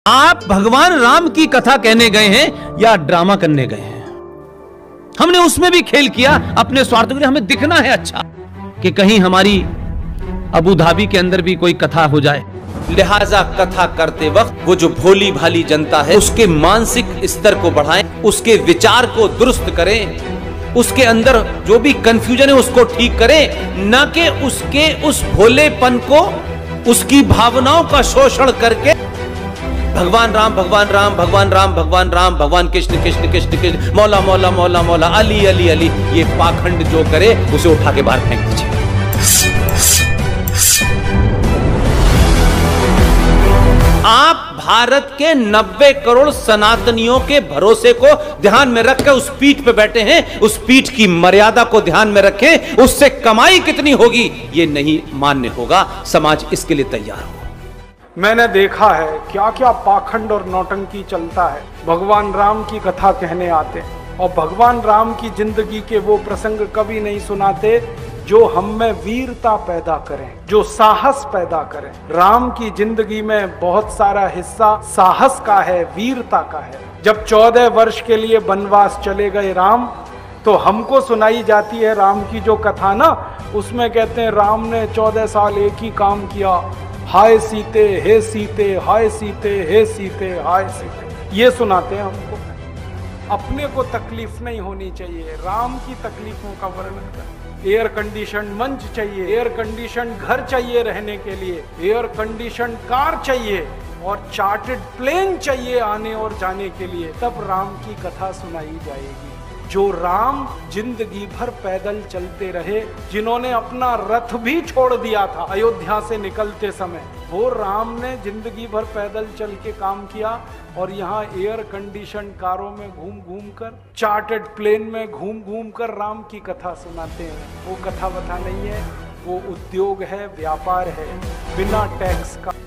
आप भगवान राम की कथा कहने गए हैं या ड्रामा करने गए हैं? हमने उसमें भी खेल किया अपने स्वार्थ के लिए। हमें दिखना है अच्छा कि कहीं हमारी अबू धाबी के अंदर भी कोई कथा हो जाए। लिहाजा कथा करते वक्त वो जो भोली भाली जनता है उसके मानसिक स्तर को बढ़ाएं, उसके विचार को दुरुस्त करें, उसके अंदर जो भी कंफ्यूजन है उसको ठीक करें, न कि उसके उस भोलेपन को, उसकी भावनाओं का शोषण करके भगवान राम भगवान राम भगवान राम भगवान राम भगवान कृष्ण कृष्ण कृष्ण कृष्ण मौला मौला मौला मौला अली अली अली, ये पाखंड जो करे उसे उठा के बाहर फेंक दीजिए। आप भारत के 90 करोड़ सनातनियों के भरोसे को ध्यान में रखकर उस पीठ पे बैठे हैं, उस पीठ की मर्यादा को ध्यान में रखें। उससे कमाई कितनी होगी ये नहीं मान्य होगा। समाज इसके लिए तैयार हो। मैंने देखा है क्या क्या पाखंड और नौटंकी चलता है। भगवान राम की कथा कहने आते हैं और भगवान राम की जिंदगी के वो प्रसंग कभी नहीं सुनाते जो हम में वीरता पैदा करें, जो साहस पैदा करें। राम की जिंदगी में बहुत सारा हिस्सा साहस का है, वीरता का है। जब 14 वर्ष के लिए वनवास चले गए राम, तो हमको सुनाई जाती है राम की जो कथा ना, उसमें कहते हैं राम ने 14 साल एक ही काम किया, हाय सीते हे सीते, हाय सीते हे सीते, हाय सीते, ये सुनाते हैं हमको। अपने को तकलीफ नहीं होनी चाहिए, राम की तकलीफों का वर्णन कर। एयर कंडीशन मंच चाहिए, एयर कंडीशन घर चाहिए रहने के लिए, एयर कंडीशन कार चाहिए और चार्टर्ड प्लेन चाहिए आने और जाने के लिए, तब राम की कथा सुनाई जाएगी। जो राम जिंदगी भर पैदल चलते रहे, जिन्होंने अपना रथ भी छोड़ दिया था अयोध्या से निकलते समय, वो राम ने जिंदगी भर पैदल चल के काम किया और यहाँ एयर कंडीशन कारों में घूम घूम कर, चार्टर्ड प्लेन में घूम घूम कर राम की कथा सुनाते हैं। वो कथा वथा नहीं है, वो उद्योग है, व्यापार है, बिना टैक्स का।